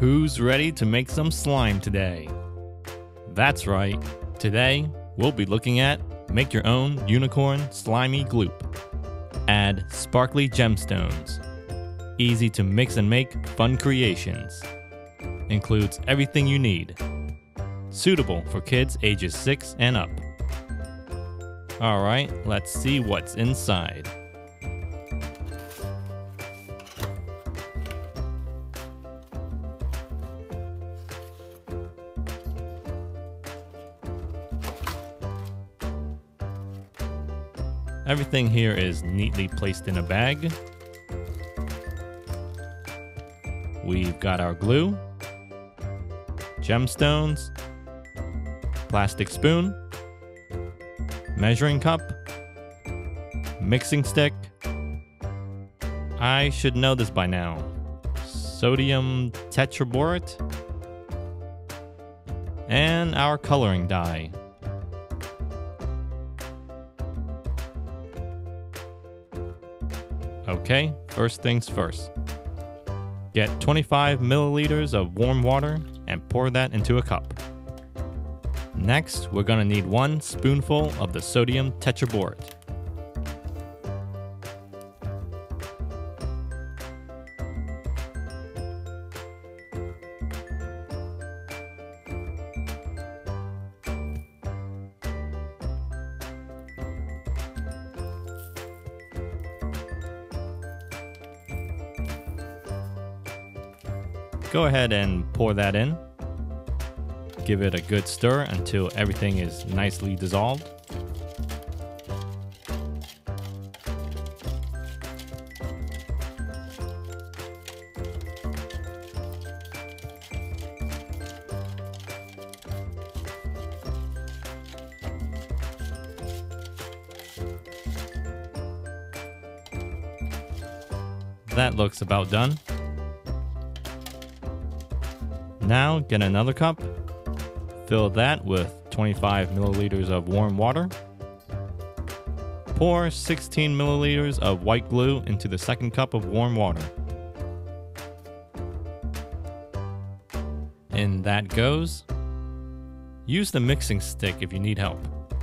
Who's ready to make some slime today? That's right, today we'll be looking at make your own unicorn slimy gloop. Add sparkly gemstones. Easy to mix and make fun creations. Includes everything you need. Suitable for kids ages 6 and up. Alright, let's see what's inside. Everything here is neatly placed in a bag. We've got our glue, gemstones, plastic spoon, measuring cup, mixing stick. I should know this by now. Sodium tetraborate, and our coloring dye. Okay, first things first. Get 25 milliliters of warm water and pour that into a cup. Next, we're gonna need 1 spoonful of the sodium tetraborate. Go ahead and pour that in. Give it a good stir until everything is nicely dissolved. That looks about done. Now get another cup, fill that with 25 milliliters of warm water. Pour 16 milliliters of white glue into the second cup of warm water. In that goes. Use the mixing stick if you need help.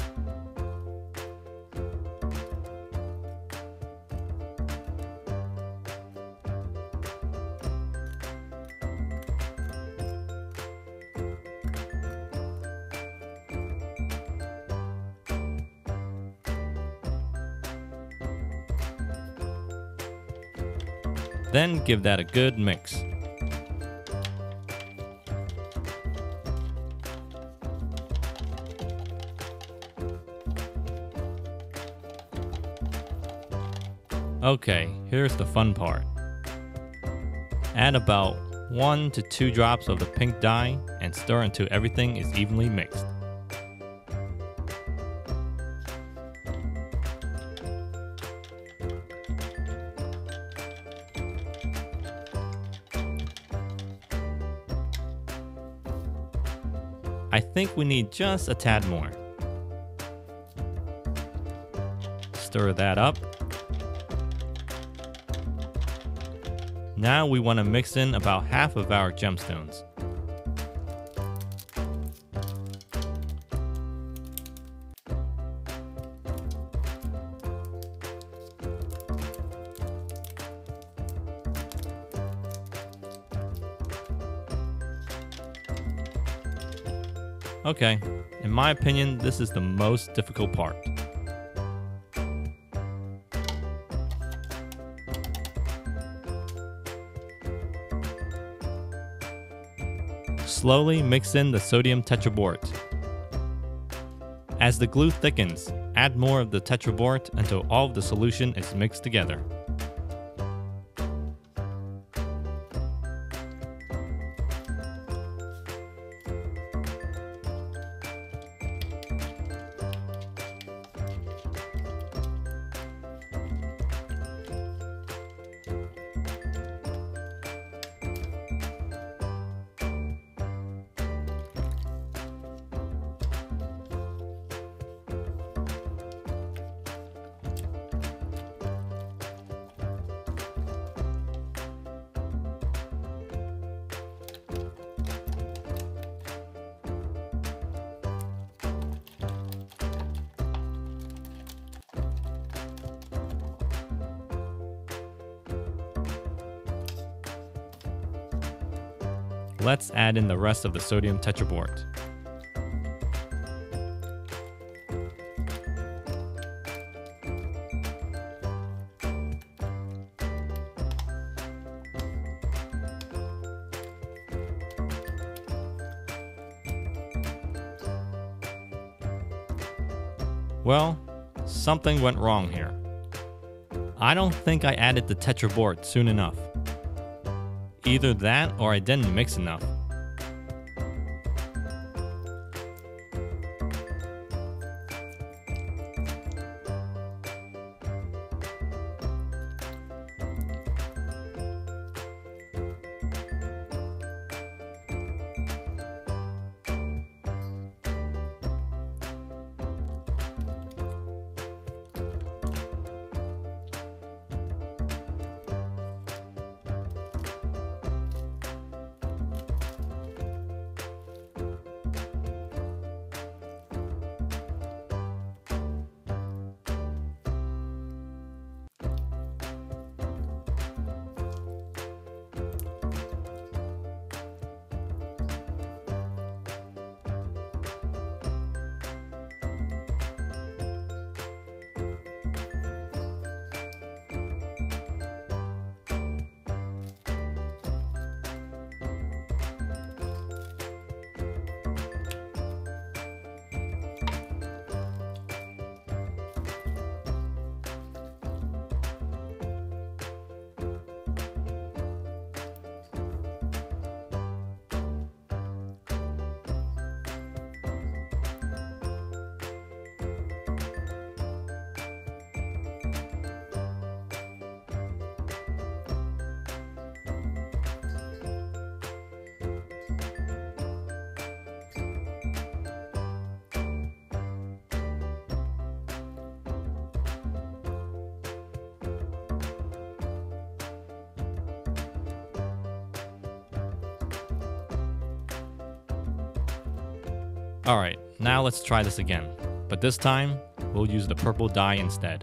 Then give that a good mix. Okay, here's the fun part. Add about 1 to 2 drops of the pink dye and stir until everything is evenly mixed. I think we need just a tad more. Stir that up. Now we want to mix in about half of our gemstones. Okay, in my opinion, this is the most difficult part. Slowly mix in the sodium tetraborate. As the glue thickens, add more of the tetraborate until all of the solution is mixed together. Let's add in the rest of the sodium tetrabort. Well, something went wrong here. I don't think I added the tetrabort soon enough. Either that or I didn't mix enough. Alright, now let's try this again, but this time, we'll use the purple dye instead.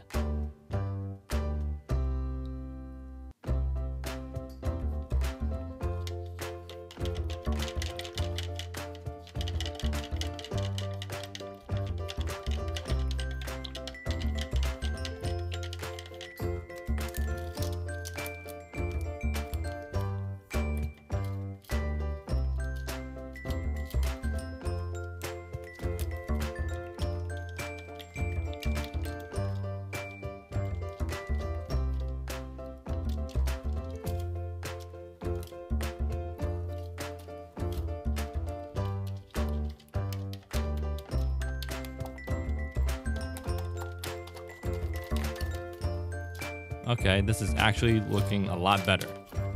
Okay, this is actually looking a lot better.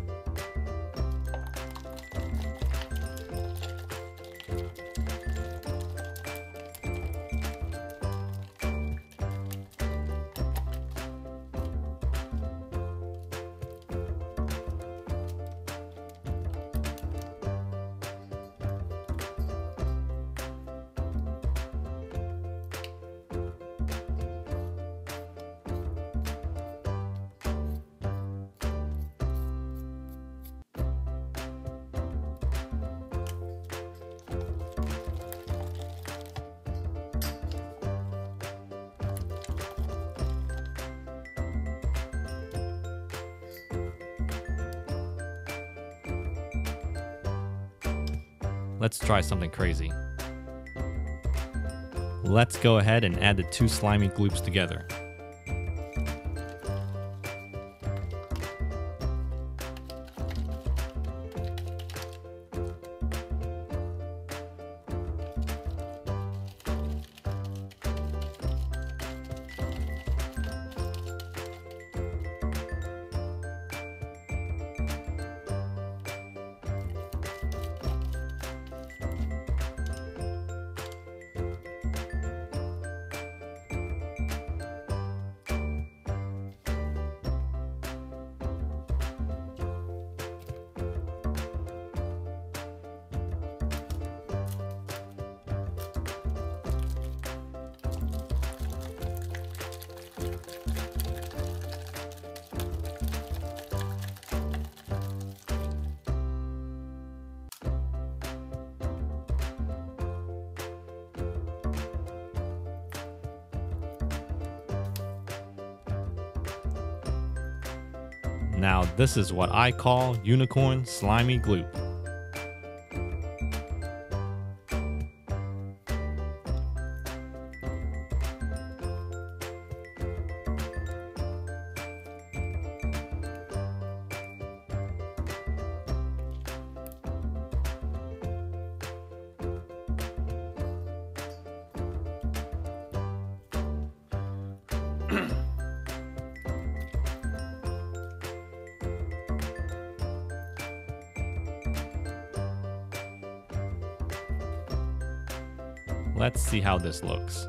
Let's try something crazy. Let's go ahead and add the two slimy gloops together. Now this is what I call unicorn slimy gloop. Let's see how this looks.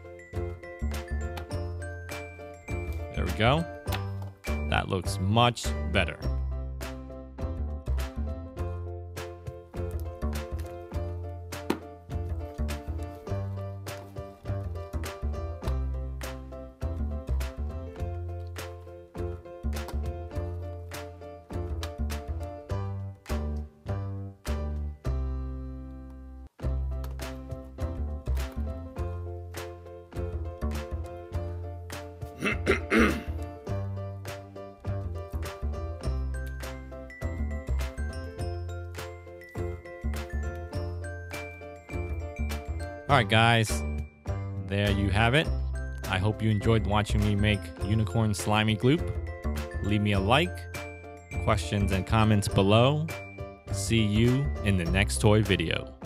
There we go. That looks much better. Alright guys, there you have it. I hope you enjoyed watching me make unicorn slimy gloop. Leave me a like, questions and comments below. See you in the next toy video.